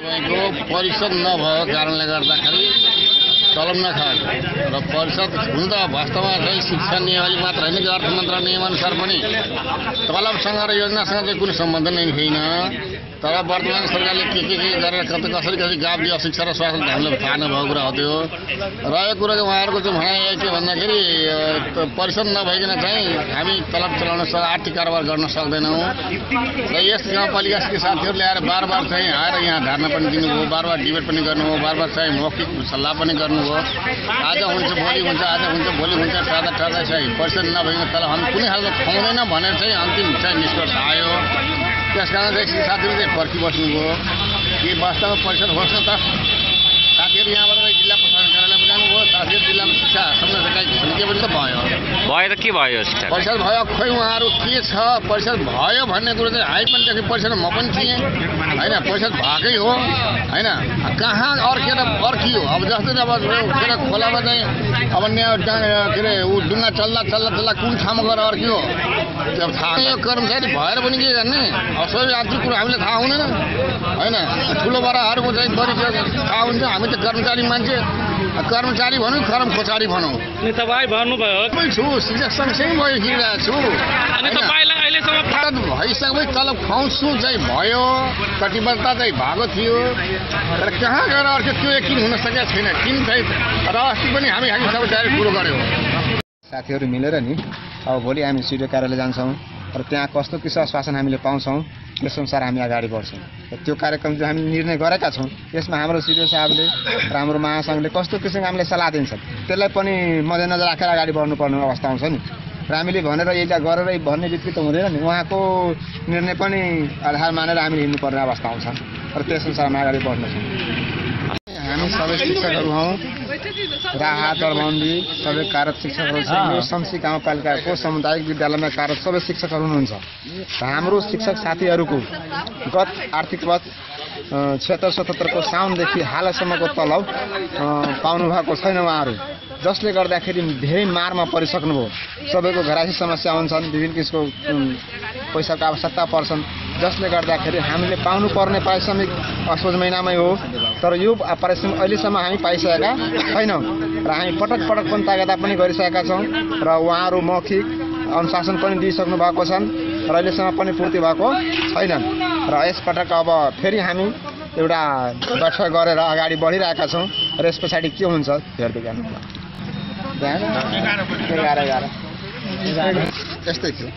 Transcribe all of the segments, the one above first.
तपाईँको परिषद नभएको कारणले गर्दाखेरि तलब नखाएको र परिषद हुन त वास्तवमा चाहिँ शिक्षा नियमावली मात्र होइन कि अर्थ मन्त्रालय नियमअनुसार पनि तलबसँग र योजनासँग चाहिँ कुनै सम्बन्ध नै छैन। तर वर्तमान सरकारले के गरेर कसरी गाप दियो शिक्षा र स्वास्थ्य हामीलाई थाहा नभएको कुरा हो त्यो। रहेको कुरा चाहिँ उहाँहरूको चाहिँ भनाइ के भन्दाखेरि परिषद नभइकन चाहिँ हामी तलब चलाउन आर्थिक कारोबार गर्न सक्दैनौँ र यस गाउँपालिकाका साथीहरूले आएर बार चाहिँ आएर यहाँ धारणा पनि दिनुभयो, बार डिबेट पनि गर्नुभयो, बार चाहिँ मौखिक सल्लाह पनि गर्नुभयो। आज हुन्छ भोलि हुन्छ, आज हुन्छ भोलि हुन्छ, टाढा चाहिँ परिषद नभइकन तलब हामी कुनै खालको खुवाउँदैन भनेर चाहिँ अन्तिम चाहिँ निष्कर्ष आयो। त्यस कारण चाहिँ साथीहरू चाहिँ पर्खिबस्नुभयो कि वास्तवमा परिषद होस् न त। साथीहरू यहाँबाट जिल्ला प्रशासन कार्यालयमा जानुभयो, साथीहरू जिल्लामा शिक्षा सम्झौता समिति पनि त भयो त के भयो परिषद भयो। खोइ उहाँहरू के छ परिषद भयो भन्ने कुरो चाहिँ हामी पनि देखेँ, परिषदमा म पनि थिएँ होइन, परिषद भएकै हो होइन। कहाँ अर्कियो अब जस्तै अब के अरे खोलामा चाहिँ अब के अरे ऊ डुङ्गा चल्दा कुन ठाउँमा गएर अर्कियो त्यो थाहा। यो कर्मचारी भएर पनि के गर्ने अब सबै आर्थिक कुरो हामीलाई थाहा हुँदैन होइन। ठुलो बडाहरूको चाहिँ बढी थाहा हुन्छ, हामी त कर्मचारी मान्छे, कर्मचारी भनौँ कर्म खोचाडी भनौँ। तपाईँ भन्नुभयो छु शिक्षक सँगसँगै म हिँडिरहेको छु भइसक्यो तलब खुवाउँछु चाहिँ भयो, कटिबद्धता चाहिँ भएको थियो तर कहाँ गएर अर्को त्यो किन हुन सकेको छैन। किन चाहिँ र अस्ति पनि हामी सबै तयारी कुरो गऱ्यौँ साथीहरू मिलेर नि। अब भोलि हामी सिडिओ कार्यालय जान्छौँ र त्यहाँ कस्तो किसिम आश्वासन हामीले पाउँछौँ त्यसअनुसार हामी अगाडि बढ्छौँ। र त्यो कार्यक्रम चाहिँ हामी निर्णय गरेका छौँ। यसमा हाम्रो सिडिओ साहबले र हाम्रो महासङ्घले कस्तो किसिमको हामीले सल्लाह दिन्छन् त्यसलाई पनि मध्यनजर राखेर अगाडि बढ्नुपर्ने अवस्था आउँछ नि। र हामीले भनेर एउटा गरेर भन्ने बित्तिकै त हुँदैन नि, उहाँको निर्णय पनि आधार मानेर हामीले हिँड्नुपर्ने अवस्था आउँछ र त्यसअनुसार हामी अगाडि बढ्नेछौँ। हामी सबै शिक्षकहरू हौँ, राहा दरबन्दी सबै कार्यरत शिक्षकहरू छन्। यो शमसी गाउँपालिकाको सामुदायिक विद्यालयमा कार्यरत सबै शिक्षकहरू हुनुहुन्छ र हाम्रो शिक्षक साथीहरूको गत आर्थिक वर्ष 76-77को साउनदेखि हालसम्मको तलब पाउनु भएको छैन उहाँहरू, जसले गर्दाखेरि धेरै मारमा परिसक्नुभयो। सबैको घरायसी समस्या हुन्छन्, विभिन्न किसिमको पैसाको आवश्यकता पर्छन्, जसले गर्दाखेरि हामीले पाउनुपर्ने पारिश्रमिक असोज महिनामै हो तर यो पारिश्रमिक अहिलेसम्म हामी पाइसकेका छैनौँ र हामी पटक पनि तागदा पनि गरिसकेका छौँ र उहाँहरू मौखिक अनुशासन पनि दिइसक्नु भएको छन् र अहिलेसम्म पनि पूर्ति भएको छैनन्। र यसपटक अब फेरि हामी एउटा बैठक गरेर अगाडि बढिरहेका छौँ र यस पछाडि के हुन्छ हेर्दै जानु। यस्तै थियो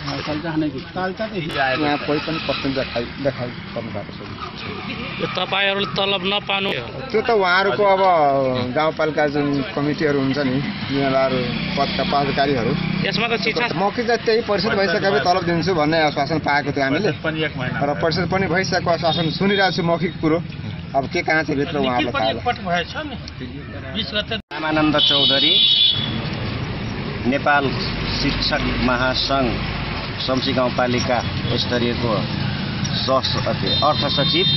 यहाँ कोही पनि प्रश्न देखाइ पर्नु भएको छ। तपाईँहरूले तलब नपाउनु त्यो त उहाँहरूको अब गाउँपालिका जुन कमिटीहरू हुन्छ नि उहाँहरू पदका पदाधिकारीहरू यसमा त शिक्षा मौखिक त्यही परिषद भइसकेपछि तलब दिन्छु भन्ने आश्वासन पाएको थियो हामीले र परिषद पनि भइसकेको आश्वासन सुनिरहेको छु मौखिक कुरो। अब के कहाँ चाहिँ भित्र उहाँहरूलाई रामानन्द चौधरी नेपाल शिक्षक महासङ्घ शमसी गाउँपालिका स्तरीयको अर्थ सचिव।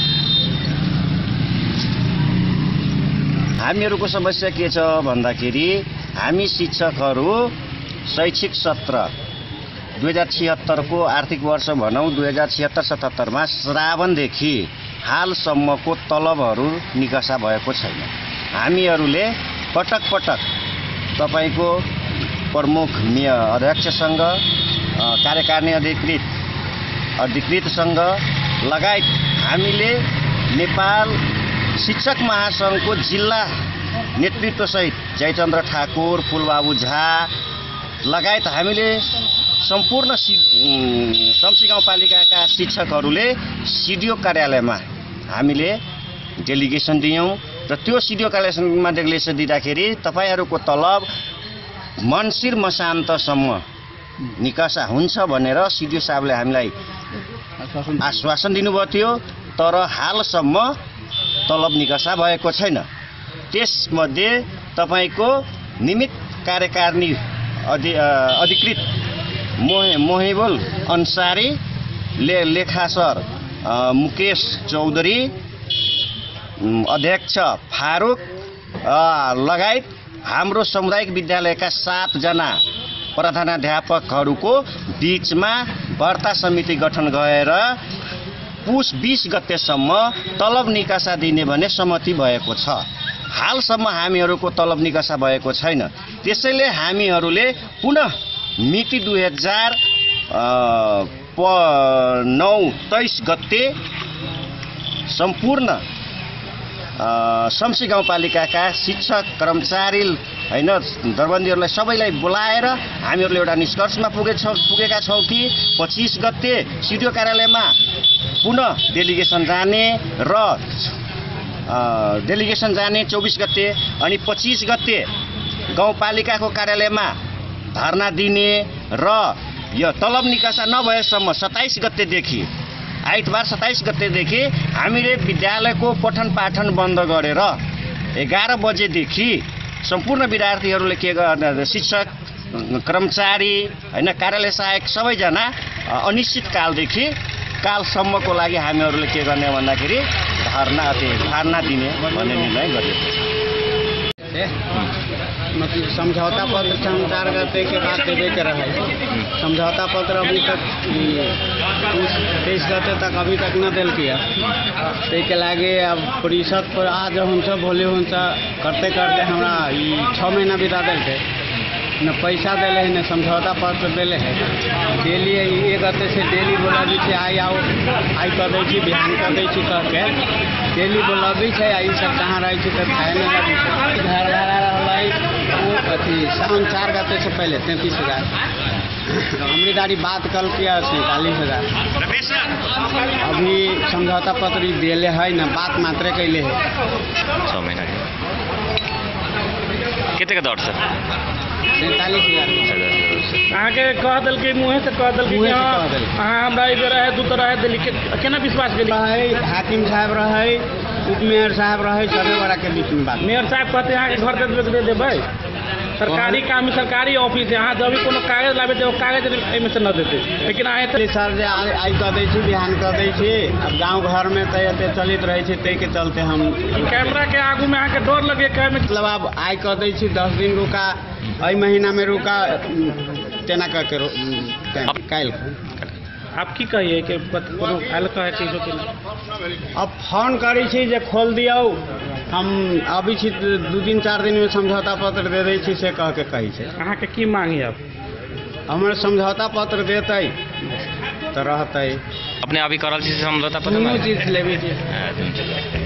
हामीहरूको समस्या के छ भन्दाखेरि हामी शिक्षकहरू शैक्षिक सत्र 2076को आर्थिक वर्ष भनौँ 2076-77मा श्रावणदेखि हालसम्मको तलबहरू निकासा भएको छैन। हामीहरूले पटक तपाईको प्रमुख अध्यक्षसँग कार्यकारिणी अधिकृतसँग लगायत हामीले नेपाल शिक्षक महासङ्घको जिल्ला नेतृत्वसहित जयचन्द्र ठाकुर, फुलबाबु झा लगायत हामीले सम्पूर्ण शमसी गाउँपालिकाका शिक्षकहरूले सिडिओ कार्यालयमा हामीले डेलिगेसन दियौँ र त्यो सिडिओ कार्यालयमा डेलिगेसन दिँदाखेरि तपाईँहरूको तलब मन्सिर मसान्तसम्म निकासा हुन्छ भनेर सिडिओ साहबले हामीलाई आश्वासन दिनुभएको थियो तर हालसम्म तलब निकासा भएको छैन। त्यसमध्ये तपाईँको निमित्त कार्यकारिणी अधिकृत मोहिबुल अन्सारी, लेखा सर मुकेश चौधरी, अध्यक्ष फारूक लगायत हाम्रो सामुदायिक विद्यालयका 7 जना प्रधानाध्यापकहरूको बीचमा वार्ता समिति गठन गरेर पुस 20 गतेसम्म तलब निकासा दिने भने सहमति भएको छ। हालसम्म हामीहरूको तलब निकासा भएको छैन। त्यसैले हामीहरूले पुनः मिति 2009-23 गते सम्पूर्ण शमसी गाउँपालिकाका शिक्षक कर्मचारी हैन दरबन्दीहरूलाई सबैलाई बोलाएर हामीहरूले एउटा निष्कर्षमा पुगेका छौँ कि 25 गते सिडिओ कार्यालयमा पुनः डेलिगेसन जाने र डेलिगेसन जाने 24 गते अनि 25 गते गाउँपालिकाको कार्यालयमा धरना दिने र यो तलब निकासा नभएसम्म 27 गतेदेखि आइतबार 27 गतेदेखि हामीले विद्यालयको पठन पाठन बन्द गरेर 11 बजेदेखि सम्पूर्ण विद्यार्थीहरूले के गर्ने शिक्षक कर्मचारी हैन कार्यालय सहायक सबैजना अनिश्चितकालदेखि कालसम्मको लागि हामीहरूले के गर्ने भन्दाखेरि धरना दिने भन्ने निर्णय गरिएको छ। मतलब समझौता पत्र 4 गते के बाद देवे के रहे। समझौता पत्र अभी तक 23 गते तक अभी तक न दिल किया के लागे अब परिषद पर आज हम भोले करते करते हमारा 6 महीना बिता दिल थे न पैसा दिले है न समझौता पत्र दिले है। डेली ये गते से डेली बोला भी थे आई आओ आई कर दी थी बिहान कर दी थी कह के डेली बोला भी थे आई सब कहाँ रही थी तो खाए न लगी घर अथी सावन 4 गते से पहले 33,000 अमरीदारी बात कल किया 47,000 अभी समझौता पत्र दिले है न बात मात्र कैले है 6 महीना कितने का दौड़ सर 47,000 अहाँ के कह दिल के मुँहे से कह दिल कि अहाँ हमरा एक रहे दू तरह दिल्ली के केना विश्वास के हाकिम साहब रहे उप मेयर साहब रहे सभी बड़ा के बीच में बात मेयर साहब कहते हैं घर दे देबै सरकारी काम सरकारी ऑफिस है यहाँ जब भी कोनो कागज लाबे तो कागज में से न देते लेकिन आए तो सर जे आई कर दी थी बिहान कर दी थी अब गांव घर में तो चलित रहे थे ते के चलते हम कैमरा के आगू में आके डर लगे कहे मतलब अब आई कर दी थी 10 दिन रुका अई महीना में रुका तेना करके काल आप की कहिए कि कोनो आयल कहे चीजों के अब फोन करी छी जे खोल दियो हम अभी छी 2-4 दिन में समझौता पत्र दे दी छी से कह के कही छे। अहाँ के की मांगी अब हमारे समझौता पत्र देते तो रहते अपने अभी करल छी समझौता पत्र चीज लेबी छी।